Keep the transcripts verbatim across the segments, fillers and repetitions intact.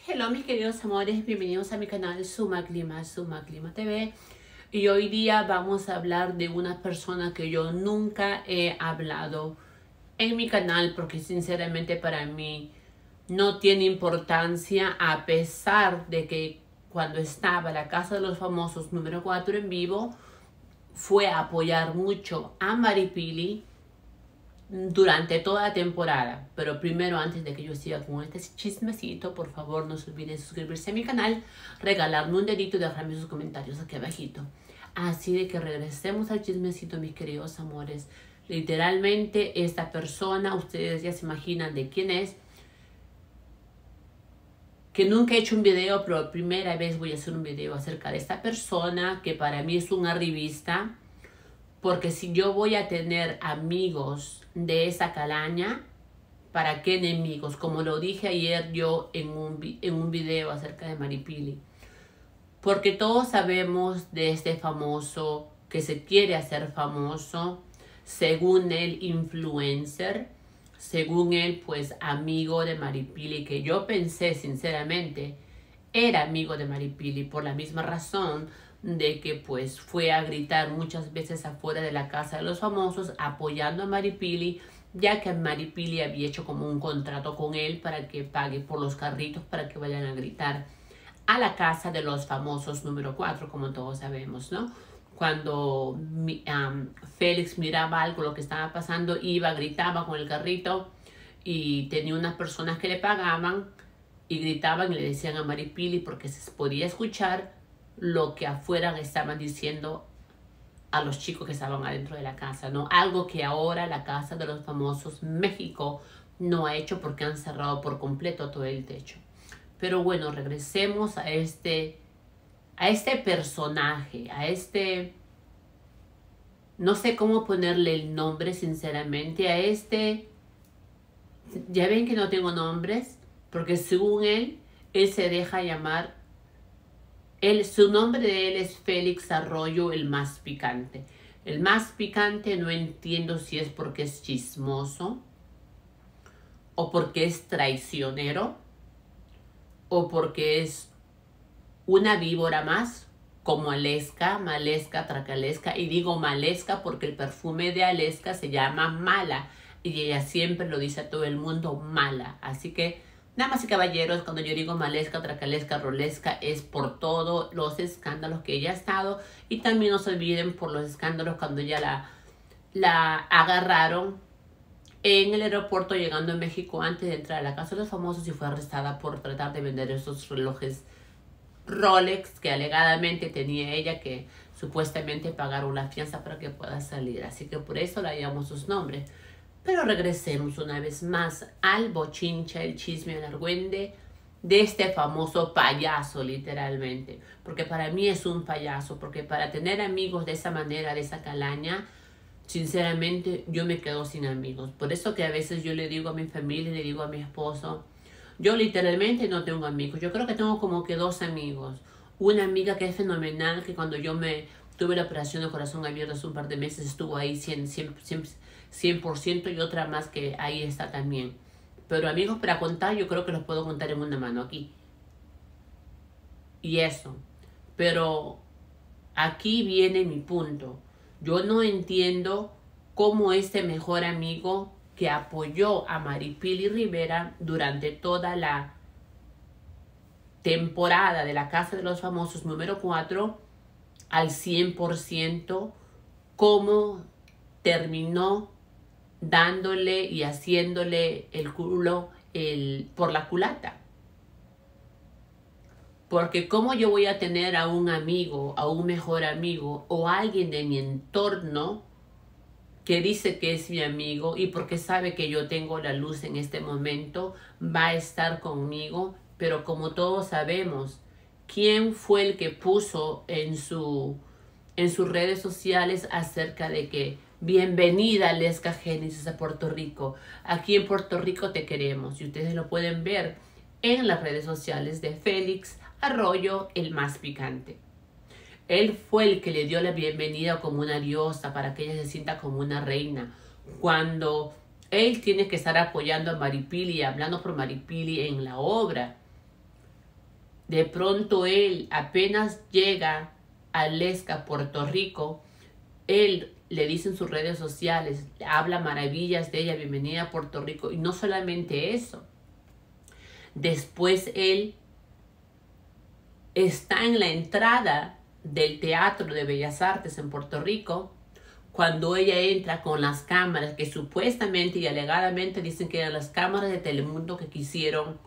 Hello mis queridos amores, bienvenidos a mi canal Suma Clima, Suma Clima T V. Y hoy día vamos a hablar de una persona que yo nunca he hablado en mi canal porque sinceramente para mí no tiene importancia, a pesar de que cuando estaba la Casa de los Famosos número cuatro en vivo fue a apoyar mucho a Maripili durante toda la temporada. Pero primero, antes de que yo siga con este chismecito, por favor no se olviden suscribirse a mi canal, regalarme un dedito y dejarme sus comentarios aquí abajito. Así de que regresemos al chismecito, mis queridos amores. Literalmente esta persona, ustedes ya se imaginan de quién es, que nunca he hecho un video, pero primera vez voy a hacer un video acerca de esta persona, que para mí es una revista. Porque si yo voy a tener amigos de esa calaña, ¿para qué enemigos? Como lo dije ayer yo en un, en un video acerca de Maripili. Porque todos sabemos de este famoso que se quiere hacer famoso, según el influencer, según él pues amigo de Maripili, que yo pensé sinceramente era amigo de Maripili por la misma razón de que pues fue a gritar muchas veces afuera de la Casa de los Famosos apoyando a Maripili, ya que Maripili había hecho como un contrato con él para que pague por los carritos para que vayan a gritar a la Casa de los Famosos número cuatro, como todos sabemos, ¿no? Cuando um, Félix miraba algo, lo que estaba pasando, iba, gritaba con el carrito y tenía unas personas que le pagaban y gritaban y le decían a Maripili porque se podía escuchar lo que afuera le estaban diciendo a los chicos que estaban adentro de la casa, ¿no? Algo que ahora la Casa de los Famosos México no ha hecho porque han cerrado por completo todo el techo. Pero bueno, regresemos a este, a este personaje, a este, no sé cómo ponerle el nombre sinceramente, a este, ya ven que no tengo nombres, porque según él, él se deja llamar, Él, su nombre de él es Félix Arroyo, el más picante. El más picante, no entiendo si es porque es chismoso, o porque es traicionero, o porque es una víbora más, como Aleska, Malesca, Tracalesca. Y digo Malesca porque el perfume de Aleska se llama Mala, y ella siempre lo dice a todo el mundo, Mala. Así que, damas y caballeros, cuando yo digo Malesca, Tracalesca, Rolesca, es por todos los escándalos que ella ha estado. Y también no se olviden por los escándalos cuando ya la, la agarraron en el aeropuerto llegando a México antes de entrar a la Casa de los Famosos y fue arrestada por tratar de vender esos relojes Rolex que alegadamente tenía ella, que supuestamente pagaron la fianza para que pueda salir. Así que por eso le llamamos sus nombres. Pero regresemos una vez más al bochincha, el chisme, el argüende de este famoso payaso, literalmente. Porque para mí es un payaso, porque para tener amigos de esa manera, de esa calaña, sinceramente yo me quedo sin amigos. Por eso que a veces yo le digo a mi familia, le digo a mi esposo, yo literalmente no tengo amigos. Yo creo que tengo como que dos amigos. Una amiga que es fenomenal, que cuando yo me tuve la operación de corazón abierto hace un par de meses estuvo ahí cien por ciento, y otra más que ahí está también. Pero amigos para contar, yo creo que los puedo contar en una mano aquí. Y eso. Pero aquí viene mi punto. Yo no entiendo cómo este mejor amigo que apoyó a Maripili Rivera durante toda la temporada de la Casa de los Famosos número cuatro al cien por ciento, cómo terminó dándole y haciéndole el culo el, por la culata. Porque cómo yo voy a tener a un amigo, a un mejor amigo o a alguien de mi entorno que dice que es mi amigo y porque sabe que yo tengo la luz en este momento, va a estar conmigo. Pero como todos sabemos, ¿quién fue el que puso en, su, en sus redes sociales acerca de que bienvenida Aleska Génesis a Puerto Rico? Aquí en Puerto Rico te queremos. Y ustedes lo pueden ver en las redes sociales de Félix Arroyo, el más picante. Él fue el que le dio la bienvenida como una diosa para que ella se sienta como una reina. Cuando él tiene que estar apoyando a Maripili y hablando por Maripili en la obra. de pronto él apenas llega a Lesca, Puerto Rico, él le dice en sus redes sociales, habla maravillas de ella, bienvenida a Puerto Rico. Y no solamente eso, después él está en la entrada del Teatro de Bellas Artes en Puerto Rico, cuando ella entra con las cámaras, que supuestamente y alegadamente dicen que eran las cámaras de Telemundo que quisieron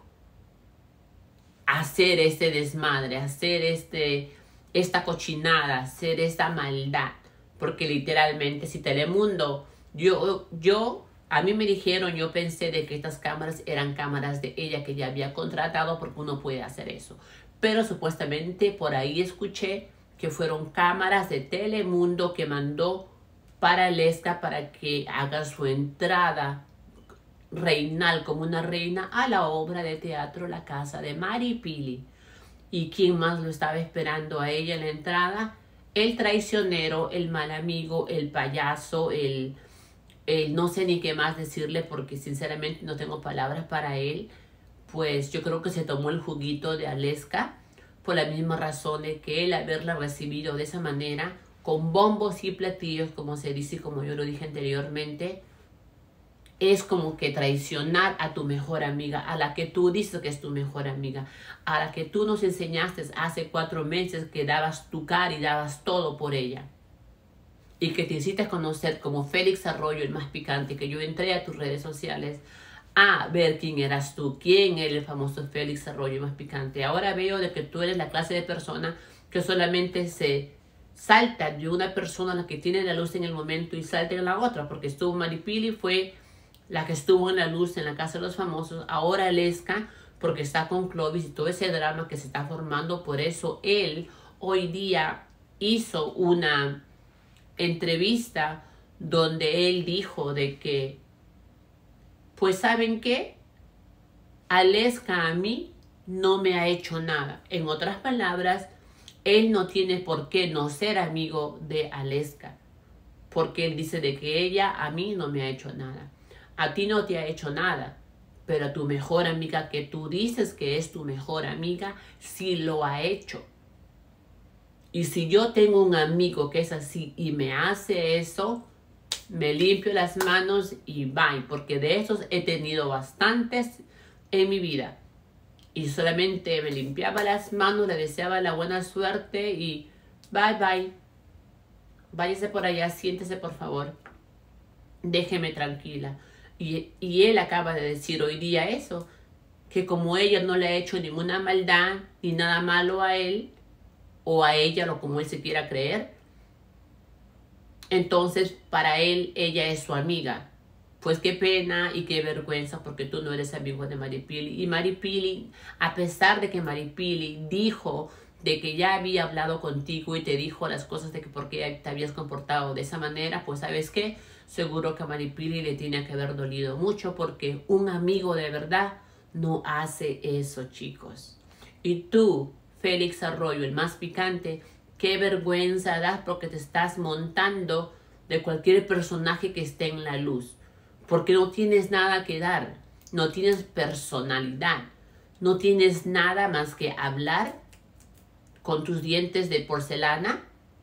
hacer este desmadre, hacer este, esta cochinada, hacer esta maldad. Porque literalmente si Telemundo, yo, yo, a mí me dijeron, yo pensé de que estas cámaras eran cámaras de ella que ya había contratado, porque uno puede hacer eso. Pero supuestamente por ahí escuché que fueron cámaras de Telemundo que mandó para Lesca para que haga su entrada reinal como una reina a la obra de teatro La Casa de Maripili. ¿Y quién más lo estaba esperando a ella en la entrada? El traicionero, el mal amigo, el payaso, el, el no sé ni qué más decirle porque sinceramente no tengo palabras para él. Pues yo creo que se tomó el juguito de Aleska por la misma razón de que él haberla recibido de esa manera, con bombos y platillos, como se dice y como yo lo dije anteriormente, es como que traicionar a tu mejor amiga, a la que tú dices que es tu mejor amiga, a la que tú nos enseñaste hace cuatro meses que dabas tu cara y dabas todo por ella. Y que te hiciste conocer como Félix Arroyo, el más picante, que yo entré a tus redes sociales a ver quién eras tú, quién era el famoso Félix Arroyo, el más picante. Ahora veo de que tú eres la clase de persona que solamente se salta de una persona a la que tiene la luz en el momento y salta en la otra, porque estuvo Maripili, fue la que estuvo en la luz en la Casa de los Famosos. Ahora Lesca, porque está con Clovis y todo ese drama que se está formando. Por eso él hoy día hizo una entrevista donde él dijo de que, pues ¿saben qué? Lesca a mí no me ha hecho nada. En otras palabras, él no tiene por qué no ser amigo de Lesca, porque él dice de que ella a mí no me ha hecho nada. A ti no te ha hecho nada, pero a tu mejor amiga, que tú dices que es tu mejor amiga, sí lo ha hecho. Y si yo tengo un amigo que es así y me hace eso, me limpio las manos y bye, porque de esos he tenido bastantes en mi vida. Y solamente me limpiaba las manos, le deseaba la buena suerte y bye bye. Váyase por allá, siéntese por favor. Déjeme tranquila. Y, y él acaba de decir hoy día eso, que como ella no le ha hecho ninguna maldad ni nada malo a él, o a ella, o como él se quiera creer, entonces para él ella es su amiga. Pues qué pena y qué vergüenza, porque tú no eres amigo de Maripili. Y Maripili, a pesar de que Maripili dijo de que ya había hablado contigo y te dijo las cosas de que por qué te habías comportado de esa manera, pues ¿sabes qué? Seguro que a Maripili le tiene que haber dolido mucho, porque un amigo de verdad no hace eso, chicos. Y tú, Félix Arroyo, el más picante, qué vergüenza das porque te estás montando de cualquier personaje que esté en la luz. Porque no tienes nada que dar, no tienes personalidad, no tienes nada más que hablar con tus dientes de porcelana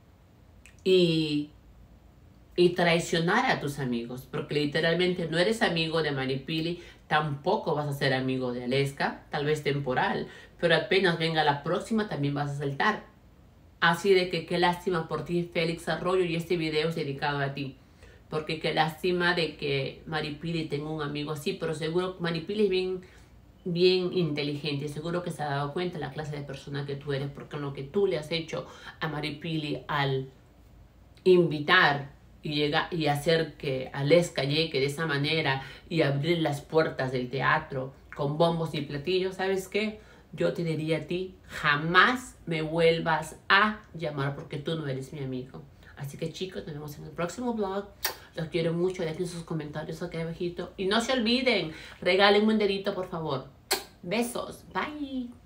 y, y traicionar a tus amigos. Porque literalmente no eres amigo de Maripili, tampoco vas a ser amigo de Lesca, tal vez temporal, pero apenas venga la próxima también vas a saltar. Así de que qué lástima por ti, Félix Arroyo, y este video es dedicado a ti. Porque qué lástima de que Maripili tenga un amigo así, pero seguro que Maripili es bien, bien inteligente. Seguro que se ha dado cuenta la clase de persona que tú eres, porque lo que tú le has hecho a Maripili al invitar y, llega, y hacer que Lesca llegue de esa manera y abrir las puertas del teatro con bombos y platillos, ¿sabes qué? Yo te diría a ti, jamás me vuelvas a llamar porque tú no eres mi amigo. Así que chicos, nos vemos en el próximo vlog. Los quiero mucho. Dejen sus comentarios aquí abajito. Y no se olviden, regálenme un dedito por favor. Besos. Bye.